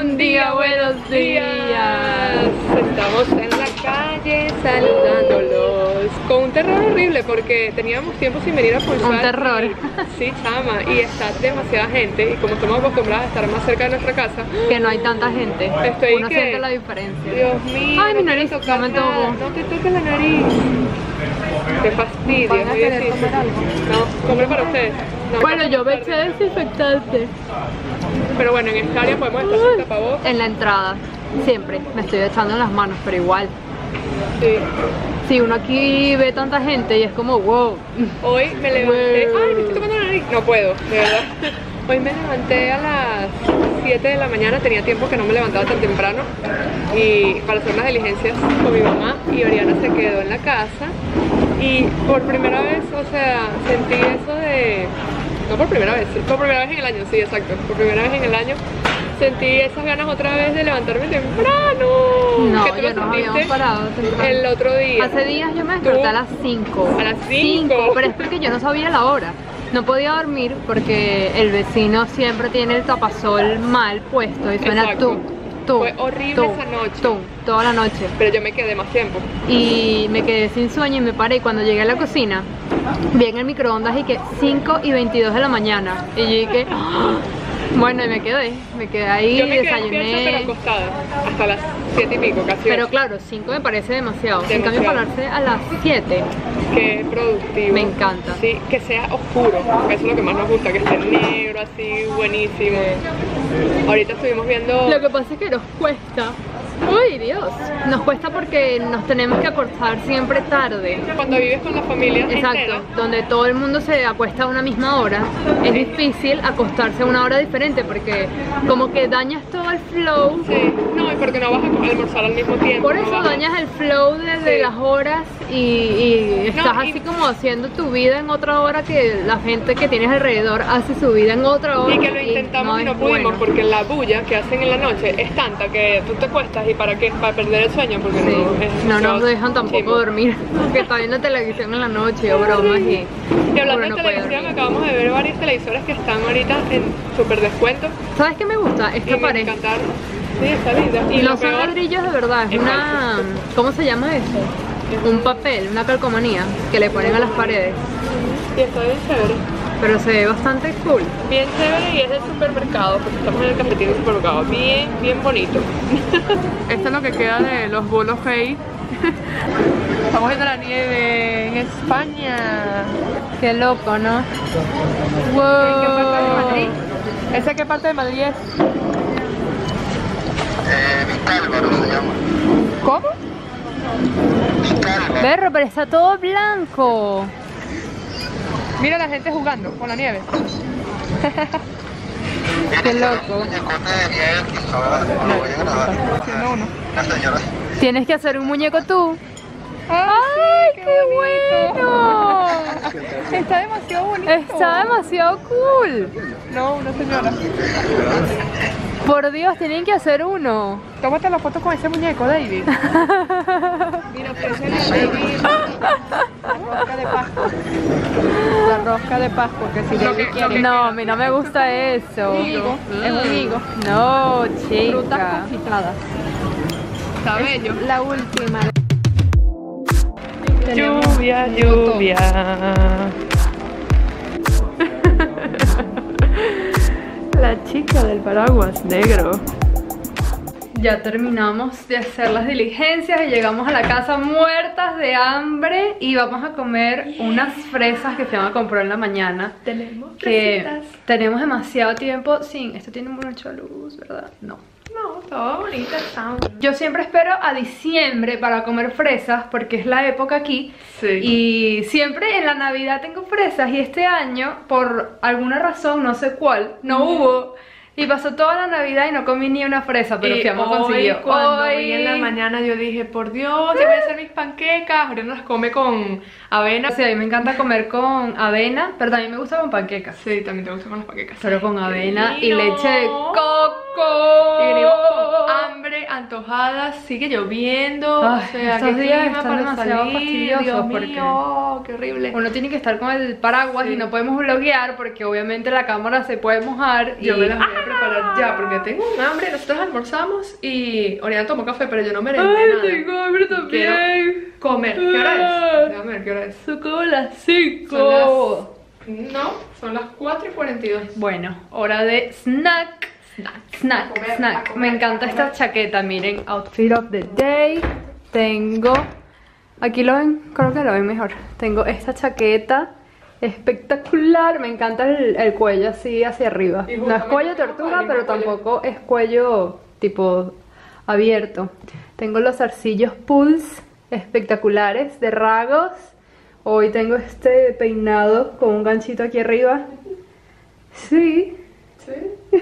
Buen día, buenos días. Estamos en la calle saludándolos con un terror horrible porque teníamos tiempo sin venir a pulsar. Un terror. Sí, chama, y está demasiada gente y como estamos acostumbrados a estar más cerca de nuestra casa, que no hay tanta gente, uno que... siente la diferencia. Dios mío, ay, mi nariz, no me toco. No te toques la nariz. Qué fastidio. ¿Van a querer comer algo? No, compre para ustedes. No, bueno, yo me eché desinfectante. Pero bueno, en esta área podemos estar sin tapabocas. En la entrada, siempre me estoy echando en las manos, pero igual. Sí. Si uno aquí ve tanta gente y es como wow. Hoy me levanté. Ay, me estoy tocando la nariz. No puedo, de verdad. Hoy me levanté a las 7 de la mañana, tenía tiempo que no me levantaba tan temprano y para hacer unas diligencias con mi mamá, y Oriana se quedó en la casa y por primera vez, o sea, sentí eso de... No por primera vez en el año, sí, exacto, por primera vez en el año sentí esas ganas otra vez de levantarme temprano. No, ¿Qué yo no habíamos parado temprano. El otro día. Hace días yo me desperté a las 5. A las 5. Pero es porque yo no sabía la hora. No podía dormir porque el vecino siempre tiene el tapasol mal puesto y suena Fue horrible esa noche. Toda la noche. Pero yo me quedé más tiempo. Y me quedé sin sueño y me paré, y cuando llegué a la cocina vi en el microondas y que 5:22 de la mañana. Y yo dije, ¡oh! Bueno, y me quedé ahí, yo me quedé desayuné. Despierta, pero acostada hasta las 7 y pico, casi 8. Pero claro, 5 me parece demasiado. En cambio, pararse a las 7. Qué productivo. Me encanta. Sí, que sea oscuro, que eso es lo que más nos gusta, que esté negro, así, buenísimo. Ahorita estuvimos viendo... Lo que pasa es que nos cuesta. Uy, Dios. Nos cuesta porque nos tenemos que acostar siempre tarde. Cuando vives con la familia exacto, entera, donde todo el mundo se acuesta a una misma hora, es difícil acostarse a una hora diferente porque como que dañas todo el flow. Sí, no, y porque no vas a almorzar al mismo tiempo. Por eso dañas el flow de las horas y estás así como haciendo tu vida en otra hora que la gente que tienes alrededor hace su vida en otra hora. Y que lo intentamos y no pudimos porque la bulla que hacen en la noche es tanta que tú te cuestas y ¿para qué? Para perder el sueño porque no nos dejan tampoco dormir porque está viendo televisión en la noche o bromas y hablando de televisión, acabamos de ver varios televisores que están ahorita en súper descuento. ¿Sabes qué me gusta? Esta pared. Me encantaron. Sí, está linda. Y no son ladrillos de verdad, es una... ¿Cómo se llama eso? Un papel, una calcomanía que le ponen a las paredes. Y está bien chévere. Pero se ve bastante cool. Bien chévere, y es del supermercado, porque estamos en el cafetín del supermercado. Bien bonito. Esto es lo que queda de los bolos Hey. Estamos viendo la nieve en España. Qué loco, ¿no? Wow. ¿En qué parte de Madrid? ¿Esa qué parte de Madrid es? Vicálvaro se llama. ¿Cómo? Vicálvaro. Berro, pero está todo blanco. Mira la gente jugando con la nieve. Qué loco. La señora. Tienes que hacer un muñeco tú. ¡Ay, qué bueno! Está demasiado bonito. Está demasiado cool. No, una señora. Por Dios, tienen que hacer uno. Tómate la foto con ese muñeco, David. Mira, ofrécele a David la rosca de Pascua. La rosca de Pascua, que si David quiere. No, a mí no me gusta eso. Higo, es un higo. No, chica. Frutas confitadas. Está bello. La última. Lluvia, lluvia. La chica del paraguas negro. Ya terminamos de hacer las diligencias y llegamos a la casa muertas de hambre y vamos a comer unas fresas que fuimos a comprar en la mañana. Tenemos que tenemos demasiado tiempo sin... Esto tiene mucha luz, ¿verdad? No. No, todo bonito. Yo siempre espero a diciembre para comer fresas porque es la época aquí. Sí. Y siempre en la Navidad tengo fresas y este año, por alguna razón, no sé cuál, no hubo. Y pasó toda la Navidad y no comí ni una fresa, pero Fiamma consiguió. Cuando vi en la mañana yo dije, por Dios, yo voy a hacer mis panquecas. Oriana las come con avena. Sí, a mí me encanta comer con avena, pero también me gusta con panquecas. Sí, también te gusta con las panquecas. Pero con avena y leche de coco. Y venimos con hambre, antojadas, sigue lloviendo. Ay, o sea, estos qué días clima están para demasiado salir. fastidiosos Dios porque mío, qué horrible. Uno tiene que estar con el paraguas y no podemos vloguear porque obviamente la cámara se puede mojar. Yo me las voy a preparar preparar ya porque tengo un hambre. Nosotros almorzamos y Oriana tomó café, pero yo no merendé nada. tengo hambre Quiero comer. ¿Qué hora es? Déjame ver qué hora es. Son como las 5. No, son las 4:42. Bueno, hora de snack. Snack. A comer. Me encanta esta chaqueta, miren. Outfit of the day. Tengo... Aquí lo ven, creo que lo ven mejor. Tengo esta chaqueta espectacular. Me encanta el cuello así hacia arriba. No es cuello tortuga, pero tampoco es cuello tipo abierto. Tengo los zarcillos Pulse espectaculares de Ragos. Hoy tengo este peinado con un ganchito aquí arriba. Sí. ¿Sí?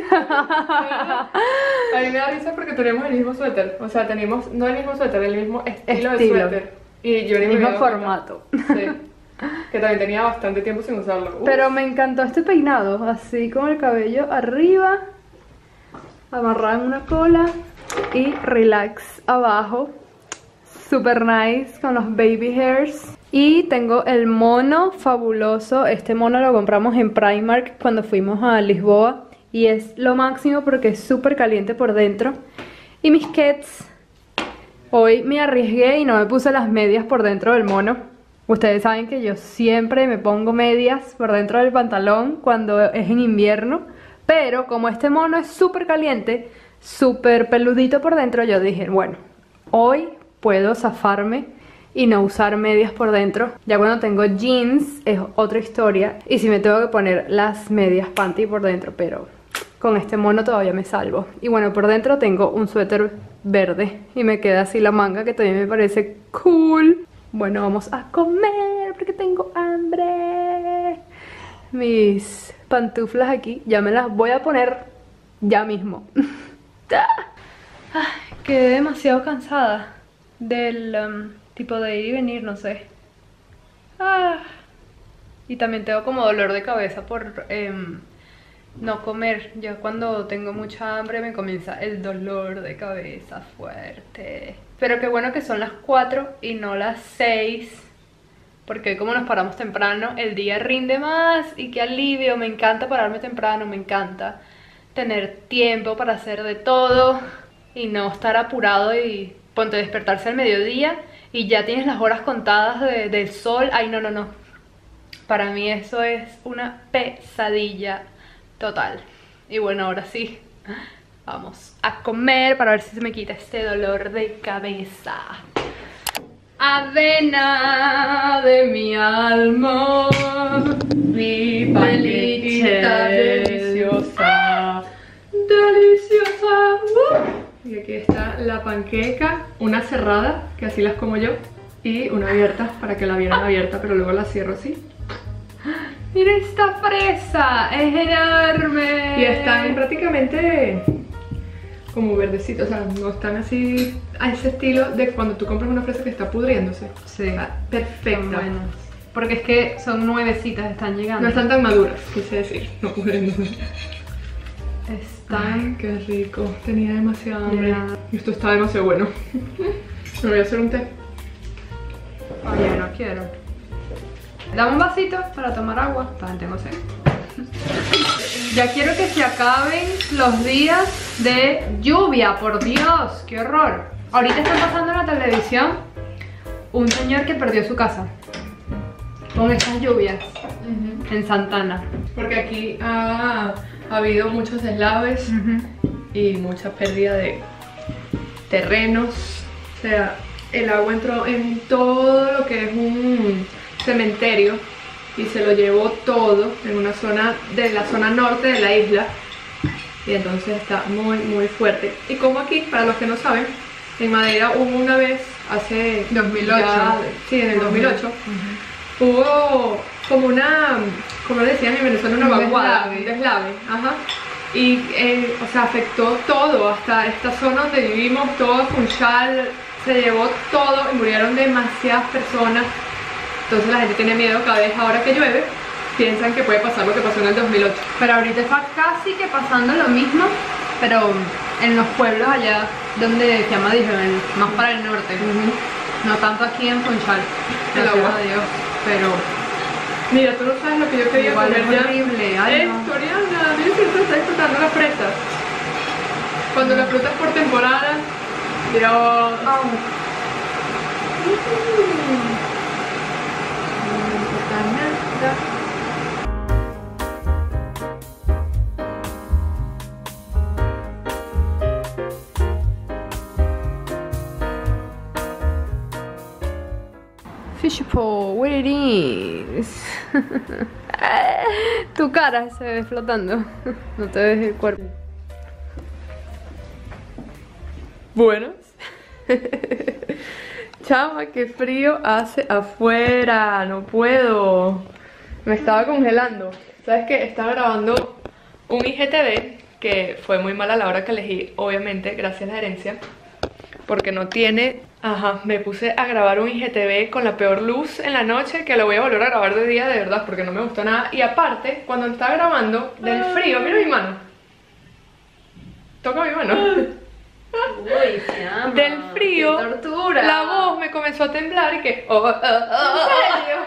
A mí me da risa porque tenemos el mismo suéter. O sea, tenemos, no el mismo suéter, el mismo estilo de suéter. Y yo ni me Mismo había dado formato. cuenta. Sí. Que también tenía bastante tiempo sin usarlo. Pero me encantó este peinado, así con el cabello arriba, amarrado en una cola y relax abajo. Super nice con los baby hairs. Y tengo el mono fabuloso. Este mono lo compramos en Primark cuando fuimos a Lisboa. Y es lo máximo porque es súper caliente por dentro. Y mis kets. Hoy me arriesgué y no me puse las medias por dentro del mono. Ustedes saben que yo siempre me pongo medias por dentro del pantalón cuando es en invierno. Pero como este mono es súper caliente, súper peludito por dentro, yo dije, bueno, hoy puedo zafarme y no usar medias por dentro. Ya cuando tengo jeans es otra historia. Y si me tengo que poner las medias panty por dentro, pero con este mono todavía me salvo. Y bueno, por dentro tengo un suéter verde y me queda así la manga, que también me parece cool. Bueno, vamos a comer porque tengo hambre. Mis pantuflas aquí, ya me las voy a poner ya mismo. Ay, quedé demasiado cansada del tipo de ir y venir, no sé. Y también tengo como dolor de cabeza por no comer. Ya cuando tengo mucha hambre me comienza el dolor de cabeza fuerte. Pero qué bueno que son las 4 y no las 6, porque hoy como nos paramos temprano el día rinde más. Y qué alivio, me encanta pararme temprano, me encanta tener tiempo para hacer de todo y no estar apurado y ponte a despertarse al mediodía y ya tienes las horas contadas del sol. Ay, no, no, no. Para mí eso es una pesadilla total. Y bueno, ahora sí, vamos a comer para ver si se me quita este dolor de cabeza. Avena de mi alma, mi panquequita deliciosa, deliciosa. Y aquí está la panqueca, una cerrada, que así las como yo, y una abierta, para que la vieran abierta, pero luego la cierro así. Mira esta fresa, es enorme. Y están prácticamente como verdecitos, o sea, no están así a ese estilo de cuando tú compras una fresa que está pudriéndose. Sí, perfecta. son buenas. Porque es que son nuevecitas, están llegando. No están tan maduras, quise decir, no pudriéndose. Están... Ay, qué rico, tenía demasiada hambre. Ya. Y esto está demasiado bueno. Me voy a hacer un té. Oye, no quiero. Dame un vasito para tomar agua. También tengo sed. Ya quiero que se acaben los días de lluvia, por Dios, qué horror. Ahorita está pasando en la televisión un señor que perdió su casa con estas lluvias en Santana. Porque aquí ha habido muchos deslaves y mucha pérdida de terrenos. O sea, el agua entró en todo lo que es un cementerio y se lo llevó todo en una zona de la zona norte de la isla. Y entonces está muy muy fuerte. Y como aquí, para los que no saben, en Madeira hubo una vez hace 2008. Sí, en el 2008 hubo como una, como decían en Venezuela, una vaguada, un deslave, ajá. Y o sea, afectó todo, hasta esta zona donde vivimos, todo Funchal, se llevó todo y murieron demasiadas personas. Entonces la gente tiene miedo cada vez ahora que llueve, piensan que puede pasar lo que pasó en el 2008. Pero ahorita está casi que pasando lo mismo, pero en los pueblos allá donde se llama Dijon, más para el norte. No tanto aquí en Funchal, El gracias agua. a Dios, pero Mira, tú no sabes lo que yo quería Igual comer es ya. horrible, ay, no. Oriana, mira si tú estás disfrutando las fresas. Cuando las frutas por temporada, Dios. Fishbowl, what it is. Tu cara se ve flotando. No te ves el cuerpo. Buenos. Chama, qué frío hace afuera. No puedo. Me estaba congelando. ¿Sabes qué? Estaba grabando un IGTV que fue muy mal a la hora que elegí, obviamente, gracias a la herencia. Porque no tiene... Ajá, me puse a grabar un IGTV con la peor luz en la noche, que lo voy a volver a grabar de día de verdad porque no me gustó nada. Y aparte, cuando estaba grabando, del frío, mira mi mano. Toca mi mano. Uy, se llama. Del frío, ¡Qué tortura! la voz me comenzó a temblar y que... ¿En serio?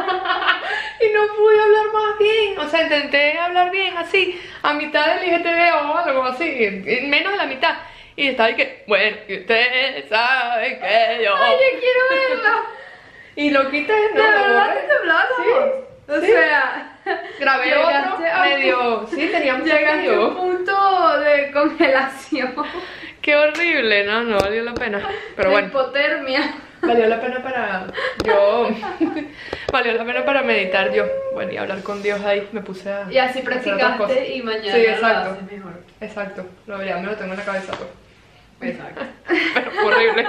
Y no pude hablar más bien. O sea, intenté hablar bien así, a mitad del IGTV o algo así, menos de la mitad. Y estaba ahí que, bueno, y ustedes saben que yo... ¡Ay, yo quiero verlo! Y lo quité, no, ¿De lo verdad borré. te temblaba la Sí, voz? O sí. sea... Grabé llegaste otro a un- medio... Sí, tenía mucho Llegaste a un frío. punto de congelación. Qué horrible, no valió la pena. Pero de bueno, hipotermia. valió la pena para yo... Valió la pena para meditar yo. Bueno, y hablar con Dios ahí, me puse a... Y así hacer otras cosas. practicaste y mañana Sí, lo exacto. haces mejor. Exacto, ya me lo tengo en la cabeza pues. Exacto. Pero fue horrible.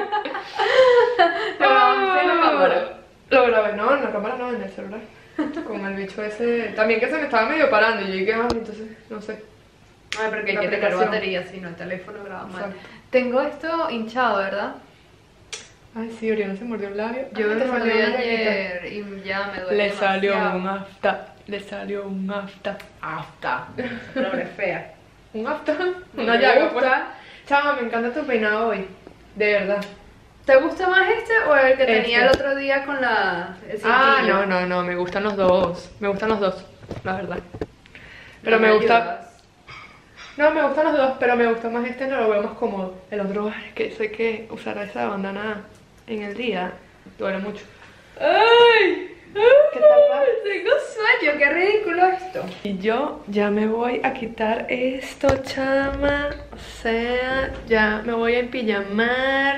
¿Lo grabaste en la cámara? Lo grabé, no, en la cámara no, en el celular. Con el bicho ese, también que se me estaba medio parando y yo dije, entonces, no sé. Ay, porque hay La que tener aplicación. batería, si no el teléfono graba mal. Exacto. Tengo esto hinchado, ¿verdad? Ay, sí, Oriana se mordió un labio. Yo Ay, me te mordí salió una ayer y ya me duele Le salió demasiado. un afta, le salió un afta. Afta. Palabra fea. Un afta, No una me llaga gusta. pues. Chama, me encanta tu peinado hoy, de verdad. ¿Te gusta más este o el que tenía Este. el otro día con la... el Ah, cintillo? no, me gustan los dos. Me gustan los dos, la verdad. Pero No me gusta. ayudas. No, me gustan los dos, pero me gusta más este, no lo veo más cómodo. El otro, es que sé que usar esa bandana en el día duele mucho. ¡Ay! ¿Qué tal va? Tengo sueño, qué ridículo esto. Y yo ya me voy a quitar esto, chama. O sea, ya me voy a empillamar.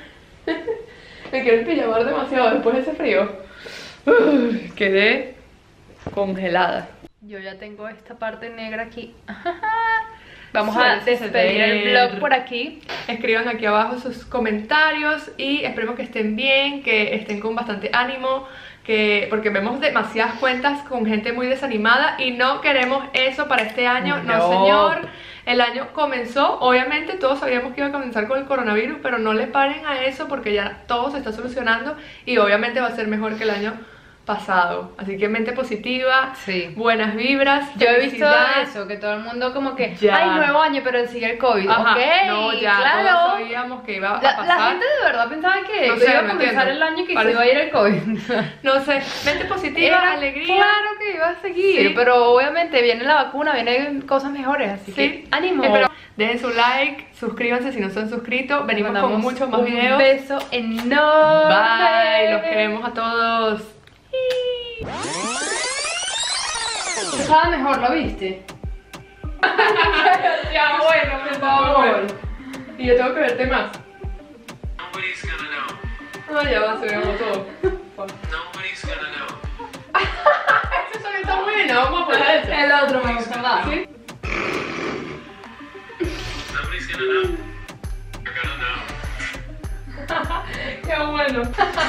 Me quiero empillamar demasiado después de ese frío. Quedé congelada. Yo ya tengo esta parte negra aquí. Vamos Suele a despedir el suceder. vlog por aquí. Escriban aquí abajo sus comentarios y esperemos que estén bien, que estén con bastante ánimo, porque vemos demasiadas cuentas con gente muy desanimada y no queremos eso para este año. No, No. señor. El año comenzó, obviamente todos sabíamos que iba a comenzar con el coronavirus, pero no le paren a eso porque ya todo se está solucionando y obviamente va a ser mejor que el año pasado. Así que mente positiva, Sí. buenas vibras. Yo he visto felicidad. eso, que todo el mundo como que, Ya. ay, nuevo año, pero sigue el COVID. Ajá, Ok, no, ya claro. todos sabíamos que iba a pasar. La gente de verdad pensaba que No sé, iba a no comenzar entiendo. el año y que Parece- se iba a ir el COVID. No sé, mente positiva, Era alegría. Claro que iba a seguir, Sí. pero obviamente viene la vacuna, vienen cosas mejores, así Sí, que ánimo. Espero, dejen su like, suscríbanse si no se han suscrito. Venimos con Mandamos muchos más un videos. beso enorme. Bye, los queremos a todos. Estaba mejor, ¿lo viste? Ya, bueno, por favor. Y yo tengo que verte más. Nobody's gonna know. Ah, ya va, se vemos todo. Nobody's gonna know. Esto también está bueno, vamos a poner eso. El otro me gusta más. ¿Sí? Nobody's gonna know. You're gonna know. Qué bueno.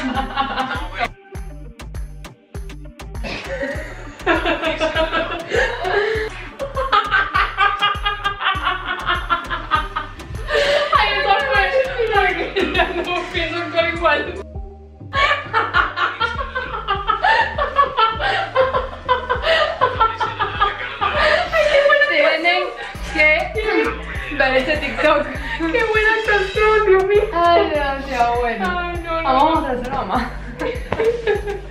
Nobody's gonna know. Ay, eso fue. Porque ya no pienso en igual. Tienen que ver este TikTok. Qué buena actuación, Dios mío. Ay, demasiado bueno. Ay, no, no. Vamos a hacer mamá.